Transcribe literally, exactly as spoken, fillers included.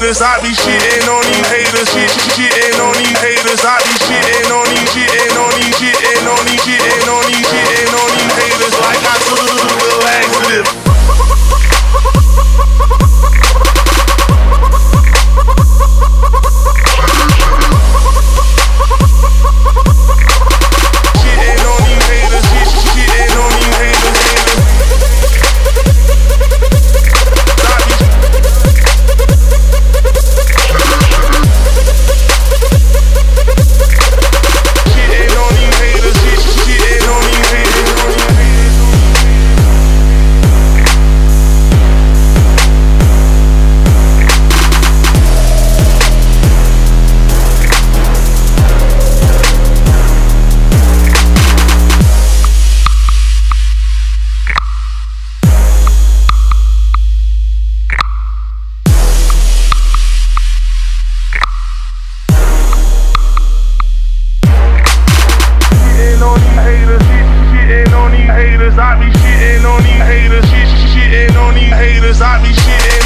haters, I be shitting on these haters, shit, shitting on these haters, I be shitting on these, shitting on these, shitting on these, shitting on these, shitting on these haters like I took a laxative. I be shitting on these haters, shit, shitting on these haters, I be shitting.